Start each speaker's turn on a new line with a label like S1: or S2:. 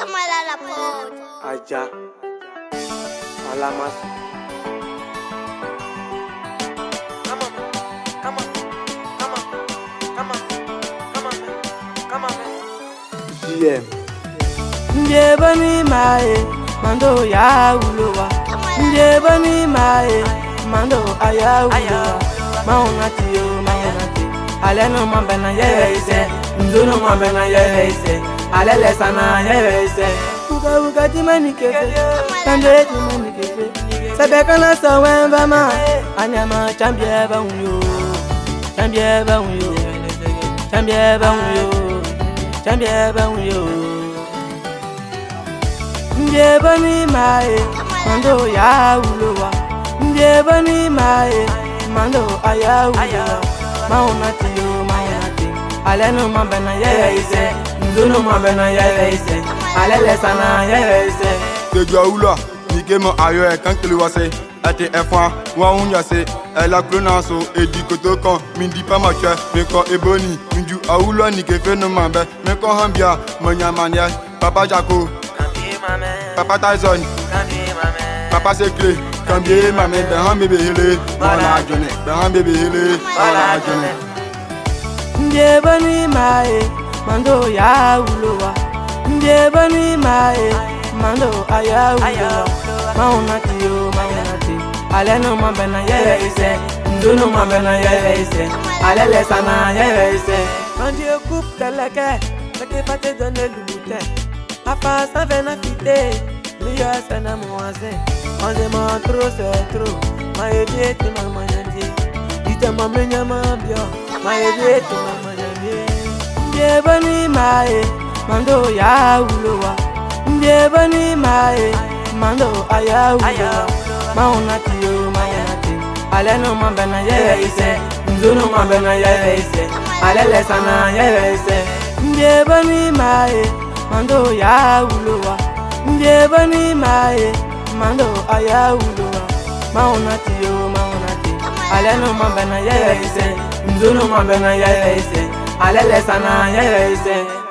S1: Kamalala Pod.
S2: Aja Alamas. DM
S3: Njebani mae mando ya ulowa. Njebani mae mando aya ulowa. Maunati yo maunati. Aleno mambena yese. Ndono mambena yese. Alele sana yese. Uga timani kefe. Kande timani kefe. Sabekana sawen ma. Anyama chambie ba unyo. Chambie ba unyo. Chambie ba unyo. Chambie ba unyo. Njebani mae mando ya ulowa. Njebani mae mando aya ulowa. Maunati yo maunati. Aleno mambena yese. Ndono mambena yese. Alele sana yese.
S4: Tejo ula nike mo ayo e kan kele wase. Ate efan wa unyase. La clonaso e di koto kan min di pa ma che me ko eboni minju awulo nike fe no mambe me ko hambia manya mania papa Jaco papa Tyson papa Sekle kambie mame be han bebe hele mala jone be han bebe hele mala jone.
S3: Njebani mae mando ya ulowa. Njebani mae mando aya ulowa. Maunati yo maunati. Aleno mambena yese. Ndono mambena yese. Alele sana yese. Quand Dieu coupe teleke, ce qui va te donner le bouteille. Papa ça vient à fiter. Meilleur c'est na moise. On demande trop c'est trop. Ma aidé tu m'as manjé. Dite ma menya mambio. Ma aidé tu m'as manjé. Njebani mae mando ya ulowa. Njebani mae mando aya ulowa. Maunati yo maunati. Aleno mambena yese. Ndono mambena yese. Alele sana yese. Njebani mae mando ya ulowa. Njebani mae mando aya ulowa. Maunati yo maunati. Aleno mambena yese. Ndono mambena yese. Alele sana yese.